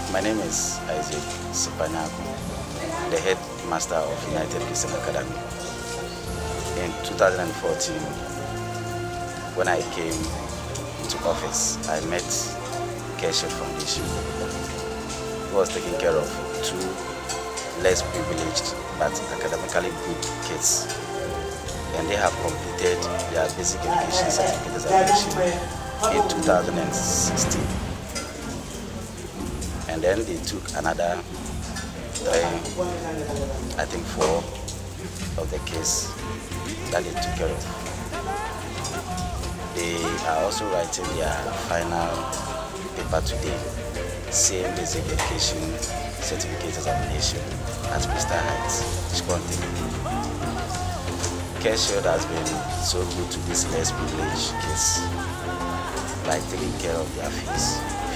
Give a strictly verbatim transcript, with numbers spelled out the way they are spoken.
My name is Isaac Sipanyaku, the headmaster of United Christian Academy. In two thousand fourteen, when I came into office, I met CareShield Foundation, who was taking care of two less privileged but academically good kids. And they have completed their basic education certificate examination in two thousand sixteen. And then they took another three, I think four of the case that they took care of. They are also writing their final paper today, same basic education certificate examination at Mister Heights, Chikonte. CareShield has been so good to these less privileged kids by taking care of their fees.